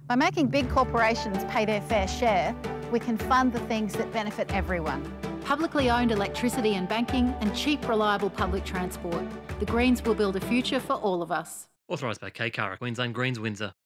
By making big corporations pay their fair share, we can fund the things that benefit everyone. Publicly owned electricity and banking and cheap, reliable public transport. The Greens will build a future for all of us. Authorised by KCARA, Queensland Greens, Windsor.